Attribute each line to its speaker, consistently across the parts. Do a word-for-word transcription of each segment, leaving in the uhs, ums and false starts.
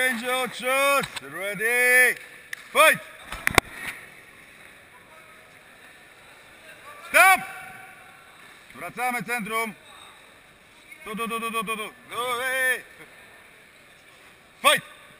Speaker 1: Change your shoes. Ready. Fight. Stop. Wracamy centrum. Tu, tu, tu, tu, tu, tu, tu. Hey. Fight.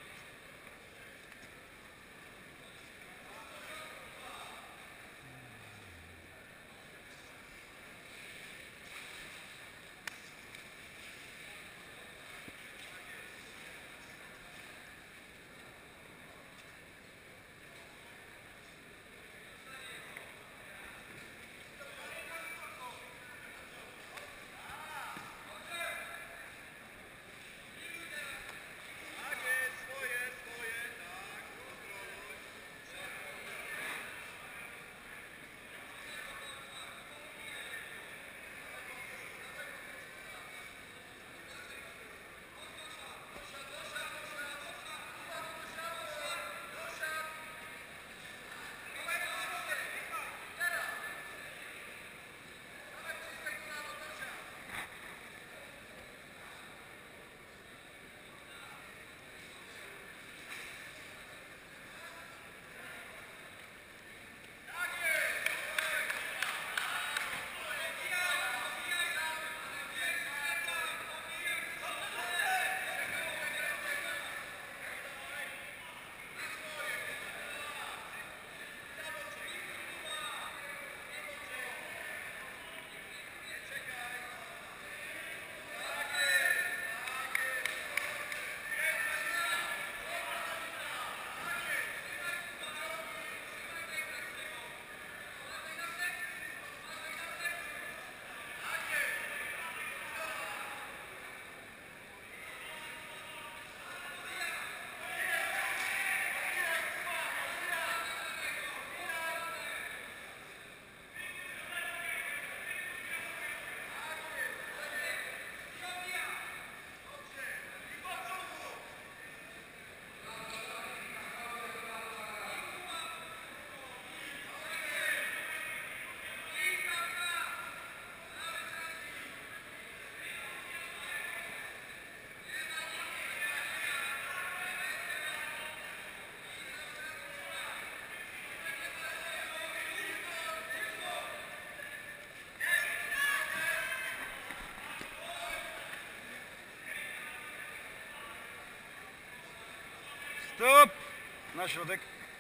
Speaker 1: Stop! Na środek.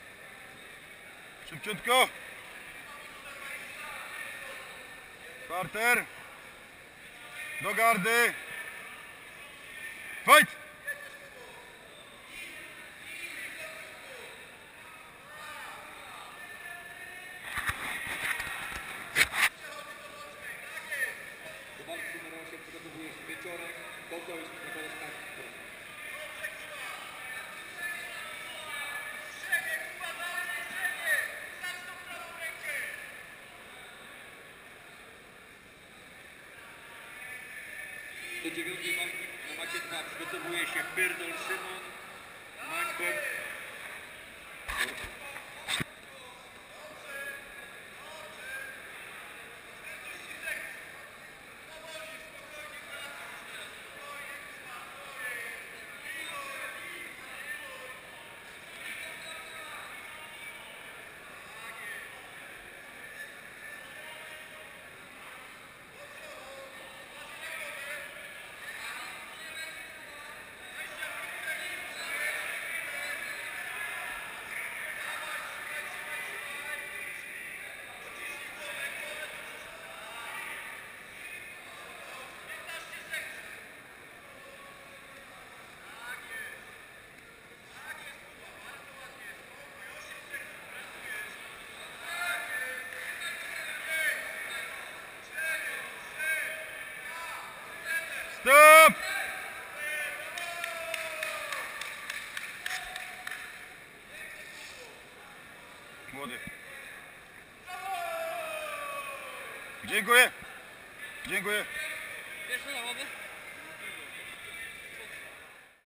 Speaker 1: Szybciutko. Parter. Do gardy. Fight!
Speaker 2: Do walki numer osiem przygotowuje się Wieczorek, Bogoś, Nikolewska. Do dziewiątej walki na macie dwa przygotowuje się Pierdol Szymon, Mańko.
Speaker 1: Stop! Młody. Dziękuję. Dziękuję.
Speaker 3: Wiesz, co,